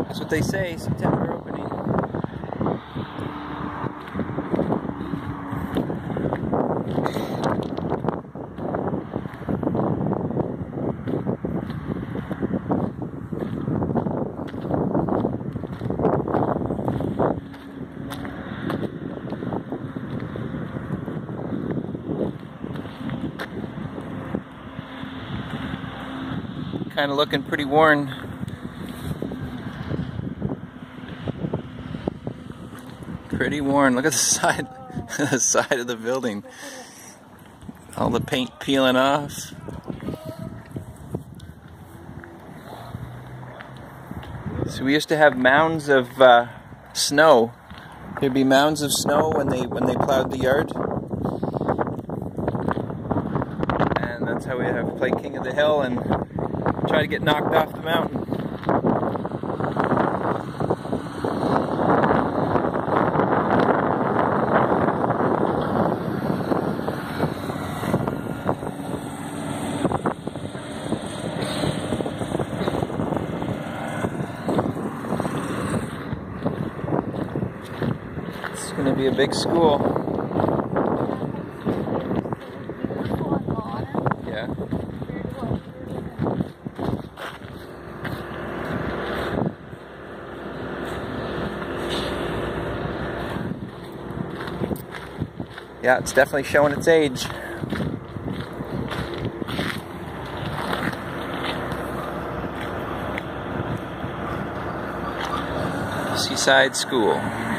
That's what they say, September opening. Kind of looking pretty worn. Pretty worn. Look at the side, the side of the building. All the paint peeling off. So we used to have mounds of snow. There'd be mounds of snow when they plowed the yard. And that's how we have play King of the Hill and try to get knocked off the mountain. It's going to be a big school. Yeah. Yeah, it's definitely showing its age. Seaside School.